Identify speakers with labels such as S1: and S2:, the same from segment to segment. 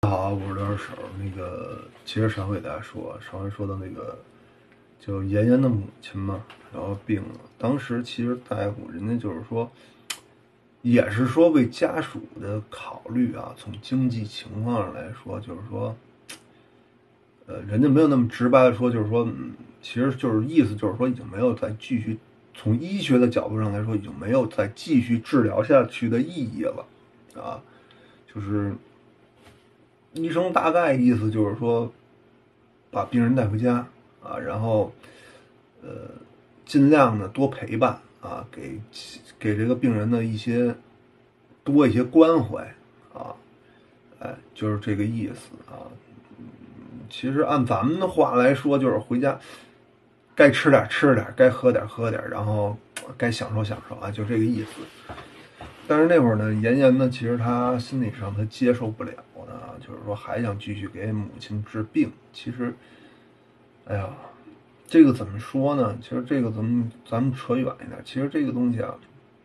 S1: 好，我是刘二手。接着上回大家说，上回说的就妍妍的母亲嘛，然后病了。当时其实大夫人家就是说，也是说为家属的考虑啊，从经济情况上来说，就是说，人家没有那么直白的说，就是说，其实就是意思就是说，已经没有再继续从医学的角度上来说，已经没有再继续治疗下去的意义了，啊，就是医生大概意思就是说，把病人带回家啊，然后尽量的多陪伴啊，给这个病人的多一些关怀啊，哎，就是这个意思啊。其实按咱们的话来说，就是回家该吃点吃点，该喝点喝点，然后该享受享受啊，就这个意思。但是那会儿呢，妍妍呢，其实她心理上她接受不了呢，就是说还想继续给母亲治病。其实，哎呀，这个怎么说呢？其实这个咱们扯远一点，其实这个东西啊，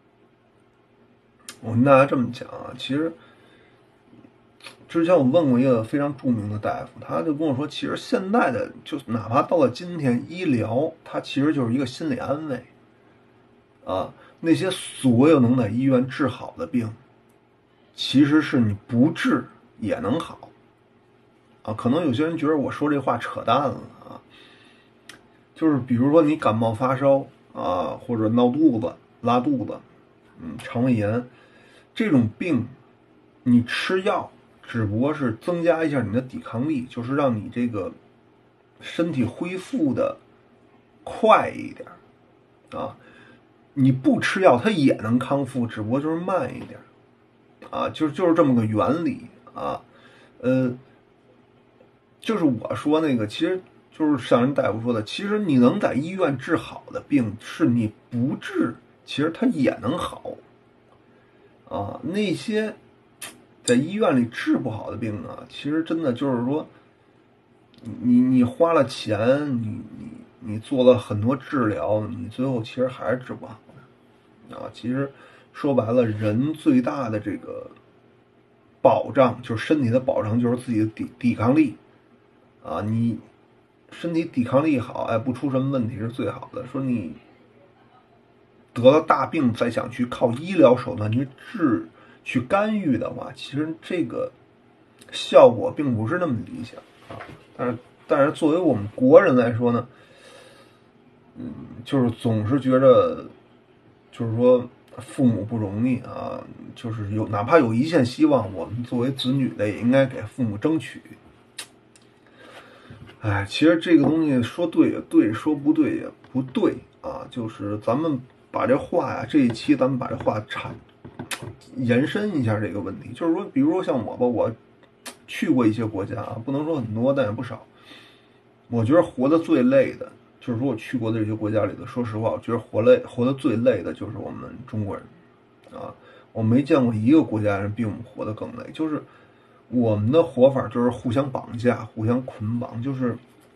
S1: 我跟大家这么讲啊，其实之前我问过一个非常著名的大夫，他就跟我说，其实现在的就哪怕到了今天，医疗它其实就是一个心理安慰啊。那些所有能在医院治好的病，其实是你不治也能好啊。可能有些人觉得我说这话扯淡了啊，就是比如说你感冒发烧啊，或者闹肚子、拉肚子，肠胃炎这种病，你吃药只不过是增加一下你的抵抗力，就是让你这个身体恢复的快一点啊。你不吃药，它也能康复，只不过就是慢一点啊，就是这么个原理啊。呃，就是我说那个，其实就是像人大夫说的，其实你能在医院治好的病，是你不治，其实它也能好啊。那些在医院里治不好的病啊，其实真的就是说，你花了钱，你做了很多治疗，你最后其实还是治不好的啊。其实说白了，人最大的这个保障就是身体的保障，就是自己的抵抗力啊。你身体抵抗力好，哎，不出什么问题是最好的。说你得了大病再想去靠医疗手段去干预的话，其实这个效果并不是那么理想啊。但是作为我们国人来说呢，就是总是觉着，就是说父母不容易啊，就是哪怕有一线希望，我们作为子女的也应该给父母争取。哎，其实这个东西说对也对，说不对也不对啊。就是咱们把这话呀，这一期咱们把这话延伸一下这个问题，就是说，比如说像我吧，我去过一些国家啊，不能说很多，但也不少。我觉得活得最累的，就是说我去过的这些国家里头，说实话，我觉得活得最累的就是我们中国人啊。我没见过一个国家人比我们活得更累，就是我们的活法就是互相绑架、互相捆绑，就是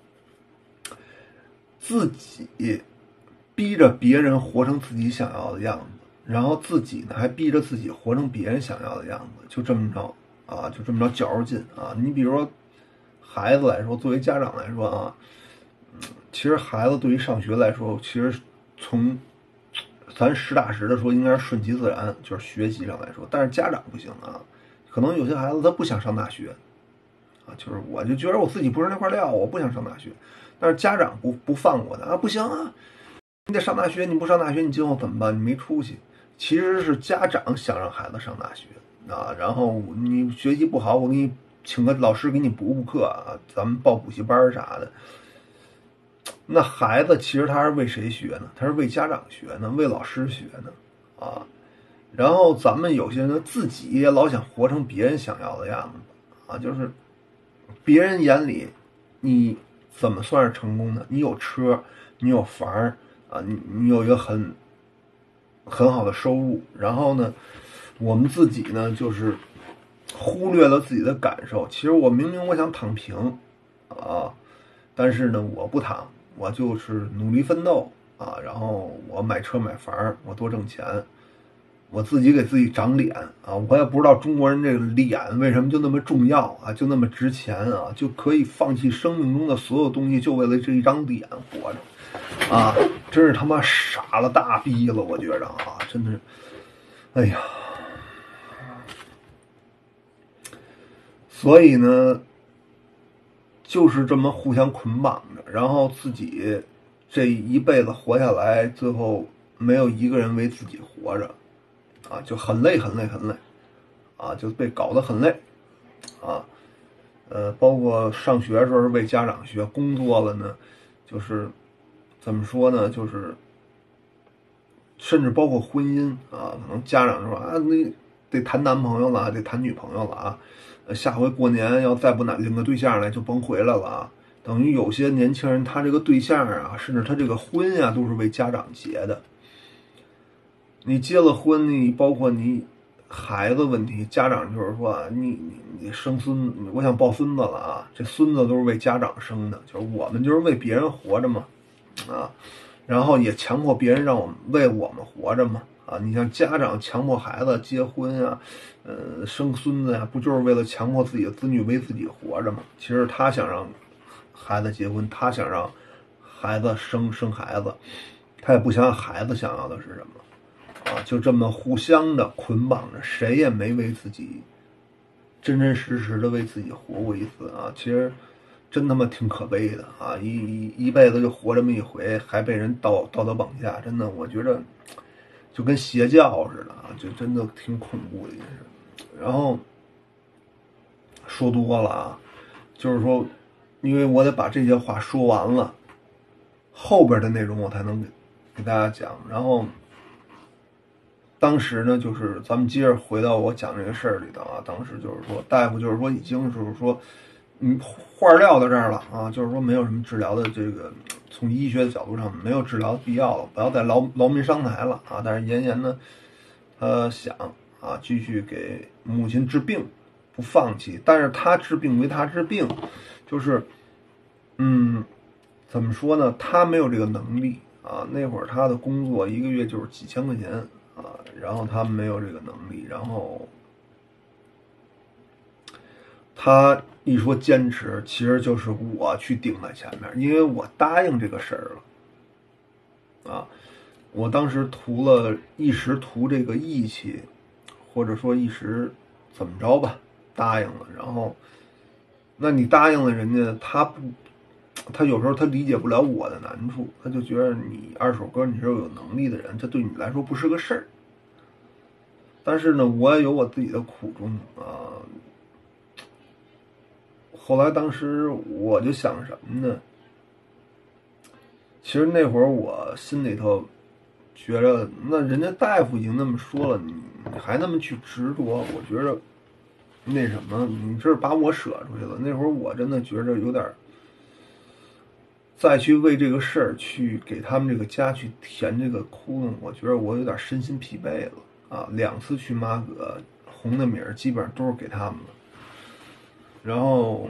S1: 自己逼着别人活成自己想要的样子，然后自己呢还逼着自己活成别人想要的样子，就这么着啊，就这么着较着劲啊。你比如说孩子来说，作为家长来说啊，其实孩子对于上学来说，其实从咱实打实的说，应该是顺其自然，就是学习上来说。但是家长不行啊，可能有些孩子他不想上大学啊，就是我就觉得我自己不是那块料，我不想上大学。但是家长不放过他啊，不行啊，你得上大学，你不上大学，你今后怎么办？你没出息。其实是家长想让孩子上大学啊，然后你学习不好，我给你请个老师给你补课啊，咱们报补习班啥的。那孩子其实他是为谁学呢？他是为家长学呢，为老师学呢，啊。然后咱们有些人自己也老想活成别人想要的样子啊，就是别人眼里你怎么算是成功的？你有车，你有房啊，你有一个很好的收入，然后呢，我们自己呢就是忽略了自己的感受。其实我明明我想躺平啊，但是呢我不躺，我就是努力奋斗啊，然后我买车买房，我多挣钱， 我自己给自己长脸啊！我也不知道中国人这个脸为什么就那么重要啊，就那么值钱啊，就可以放弃生命中的所有东西，就为了这一张脸活着啊！真是他妈傻了大逼了，我觉着啊，真的是，哎呀，所以呢，就是这么互相捆绑着，然后自己这一辈子活下来，最后没有一个人为自己活着。啊，就很累很累很累，啊，就被搞得很累，啊，包括上学的时候是为家长学，工作了呢，就是怎么说呢，就是甚至包括婚姻啊，可能家长说啊，那得谈男朋友了，得谈女朋友了啊，下回过年要再不领个对象来，就甭回来了啊。等于有些年轻人他这个对象啊，甚至他这个婚呀，都是为家长结的。你结了婚，你包括你孩子问题，家长就是说你生孙，我想抱孙子了啊，这孙子都是为家长生的，就是我们就是为别人活着嘛，啊，然后也强迫别人让我们为我们活着嘛，啊，你像家长强迫孩子结婚啊，生孙子呀，不就是为了强迫自己的子女为自己活着吗？其实他想让孩子结婚，他想让孩子生孩子，他也不想让孩子想要的是什么。啊，就这么互相的捆绑着，谁也没为自己真真实实的为自己活过一次啊！其实真他妈挺可悲的啊！一辈子就活这么一回，还被人道德绑架，真的，我觉着就跟邪教似的啊！就真的挺恐怖的一件事。然后说多了啊，就是说，因为我得把这些话说完了，后边的内容我才能给大家讲。然后。当时呢，就是咱们接着回到我讲这个事儿里头啊。当时就是说，大夫就是说已经就是说，话撂到这儿了啊，就是说没有什么治疗的这个，从医学的角度上没有治疗的必要了，不要再劳民伤财了啊。但是妍妍呢，想啊继续给母亲治病，不放弃。但是他治病归他治病，就是怎么说呢？他没有这个能力啊。那会儿他的工作一个月就是几千块钱。啊，然后他没有这个能力，然后他一说坚持，其实就是我去顶在前面，因为我答应这个事儿了，啊，我当时一时图这个义气，或者说一时怎么着吧，答应了，然后，那你答应了人家，他有时候他理解不了我的难处，他就觉得你二手哥你是有能力的人，这对你来说不是个事儿。但是呢，我也有我自己的苦衷啊。后来当时我就想什么呢？其实那会儿我心里头觉着，那人家大夫已经那么说了，你还那么去执着，我觉着那什么，你这是把我舍出去了。那会儿我真的觉着有点再去为这个事儿去给他们这个家去填这个窟窿，我觉得我有点身心疲惫了啊！2次去妈阁，红的米儿基本上都是给他们了。然后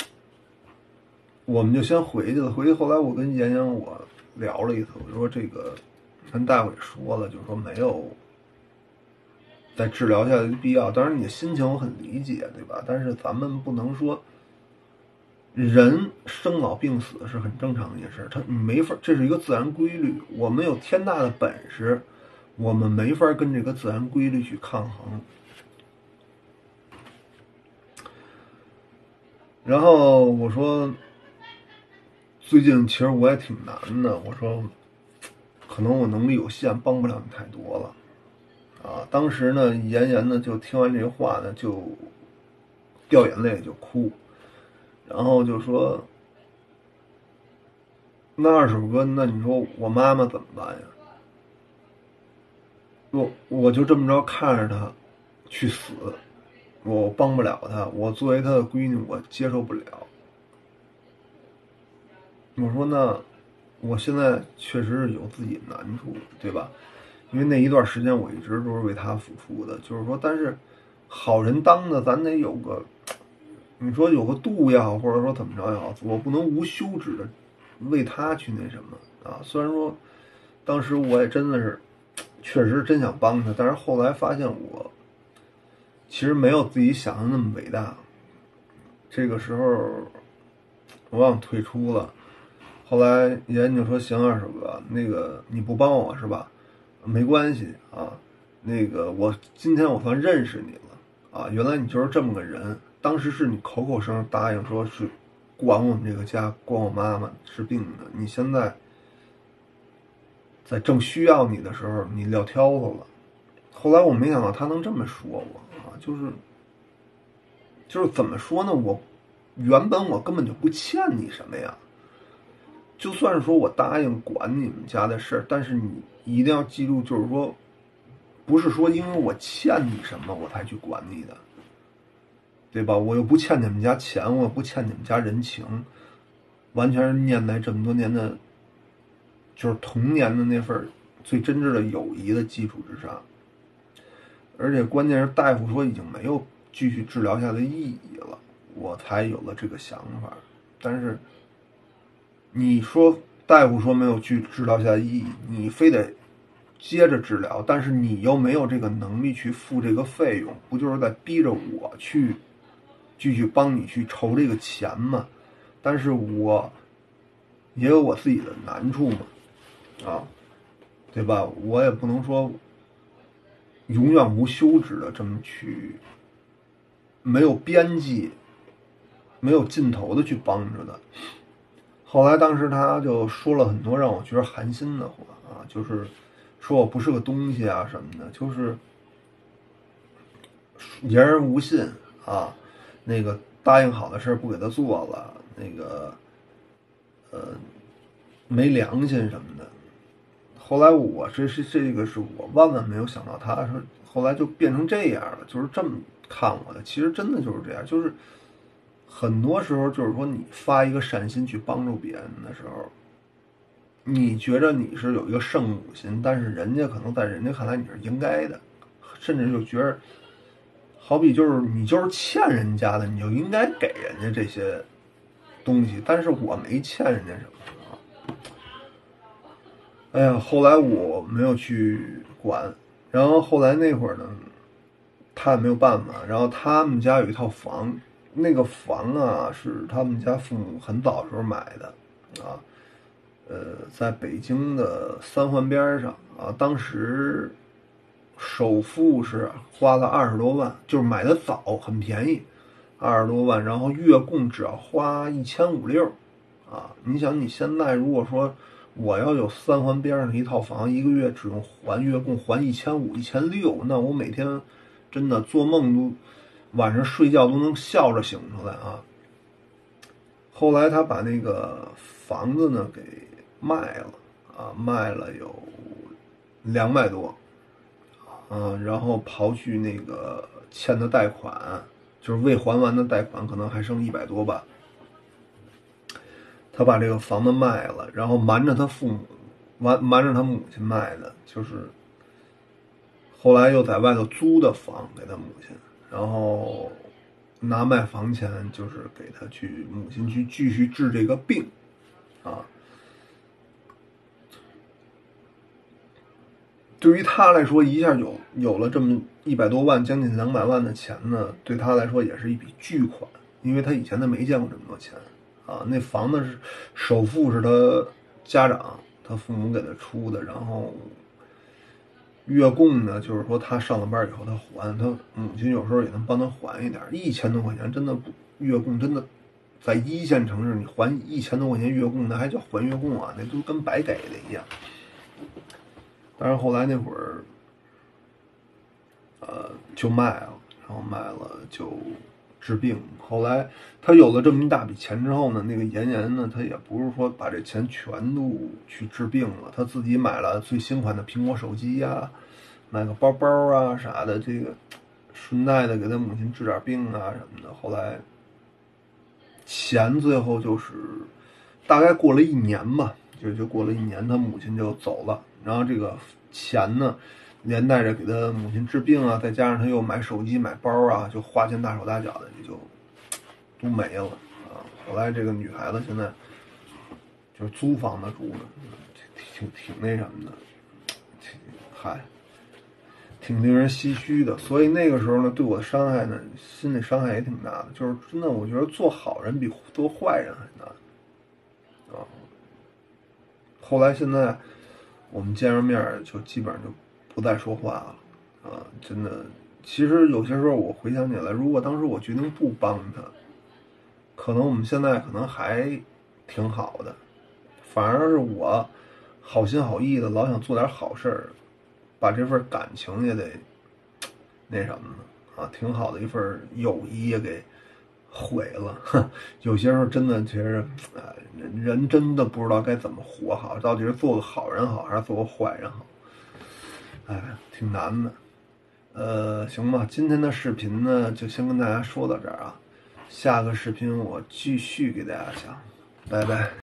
S1: 我们就先回去了。回去后来我跟妍妍我聊了一次，我说这个跟大夫也说了，就是说没有再治疗下来的必要。当然你的心情我很理解，对吧？但是咱们不能说。人生老病死是很正常的一件事，你没法，这是一个自然规律。我们有天大的本事，我们没法跟这个自然规律去抗衡。然后我说，最近其实我也挺难的。我说，可能我能力有限，帮不了你太多了。啊，当时呢，妍妍呢就听完这话呢，就掉眼泪就哭。然后就说：“那二手哥，那你说我妈妈怎么办呀？我就这么着看着她去死，我帮不了她。我作为她的闺女，我接受不了。我说那我现在确实是有自己的难处，对吧？因为那一段时间我一直都是为她付出的，就是说，但是好人当的，咱得有个。”你说有个度也好，或者说怎么着也好，我不能无休止的为他去那什么啊。虽然说当时我也真的是确实真想帮他，但是后来发现我其实没有自己想的那么伟大。这个时候我想退出了，后来爷爷就说：“行，二手哥，那个你不帮我是吧？没关系啊，那个今天我算认识你了啊，原来你就是这么个人。当时是你口口声声答应说是管我们这个家，管我妈妈治病的，你现在在正需要你的时候，你撂挑子了。”后来我没想到他能这么说我啊，就是怎么说呢？原本我根本就不欠你什么呀。就算是说我答应管你们家的事儿，但是你一定要记住，就是说，不是说因为我欠你什么我才去管你的，对吧？我又不欠你们家钱，我又不欠你们家人情，完全是念来这么多年的，就是童年的那份最真挚的友谊的基础之上。而且关键是大夫说已经没有继续治疗下的意义了，我才有了这个想法。但是你说大夫说没有去治疗下的意义，你非得接着治疗，但是你又没有这个能力去付这个费用，不就是在逼着我去继续帮你去筹这个钱吗？但是我也有我自己的难处嘛，啊，对吧？我也不能说永远无休止的这么去，没有边际、没有尽头的去帮着的。后来当时他就说了很多让我觉得寒心的话啊，就是说我不是个东西啊什么的，就是言而无信啊，那个答应好的事不给他做了，那个没良心什么的。后来这个是我万万没有想到，他说后来就变成这样了，就是这么看我的。其实真的就是这样，就是很多时候就是说你发一个善心去帮助别人的时候，你觉着你是有一个圣母心，但是人家可能在人家看来你是应该的，甚至就觉得好比就是你就是欠人家的，你就应该给人家这些东西，但是我没欠人家什么。哎呀，后来我没有去管，然后后来那会儿呢，他也没有办法，然后他们家有一套房，那个房啊是他们家父母很早的时候买的，啊，在北京的三环边上啊，当时首付是花了20多万，就是买的早，很便宜，20多万，然后月供只要花1500，啊，你想你现在如果说我要有三环边上的一套房，一个月只用还月供还1500、1600，那我每天真的做梦都晚上睡觉都能笑着醒出来啊。后来他把那个房子呢给卖了啊，卖了有200多，然后刨去那个欠的贷款，就是未还完的贷款，可能还剩100多吧。他把这个房子卖了，然后瞒着他父母，瞒着他母亲卖的，就是后来又在外头租的房给他母亲，然后拿卖房钱就是给他去母亲去继续治这个病，啊，对于他来说，一下有了这么100多万，将近200万的钱呢，对他来说也是一笔巨款，因为他以前他没见过这么多钱啊。那房子是首付是他家长他父母给他出的，然后月供呢，就是说他上了班以后他还，他母亲有时候也能帮他还一点，1000多块钱真的不月供真的，在一线城市你还1000多块钱月供，那还叫还月供啊？那都跟白给的一样。但是后来那会儿，就卖了，然后卖了就治病。后来他有了这么一大笔钱之后呢，那个妍妍呢，他也不是说把这钱全都去治病了，他自己买了最新款的苹果手机呀，买个包包啊啥的，这个顺带的给他母亲治点病啊什么的。后来钱最后就是大概过了1年吧，就过了1年，他母亲就走了，然后这个钱呢，连带着给他母亲治病啊，再加上他又买手机买包啊，就花钱大手大脚的，也就都没了啊。后来这个女孩子现在就是租房子住的，挺那什么的， 嗨，挺令人唏嘘的。所以那个时候呢，对我的伤害呢，心理伤害也挺大的。就是真的，我觉得做好人比做坏人还难啊。后来现在我们见着面就基本上就不再说话了啊，真的。其实有些时候我回想起来，如果当时我决定不帮他，可能我们现在可能还挺好的，反而是我好心好意的老想做点好事儿，把这份感情也得那什么呢啊，挺好的一份友谊也给毁了。有些时候真的，其实，人真的不知道该怎么活好，到底是做个好人好，还是做个坏人好？哎，挺难的。行吧，今天的视频呢，就先跟大家说到这儿啊。下个视频我继续给大家讲，拜拜。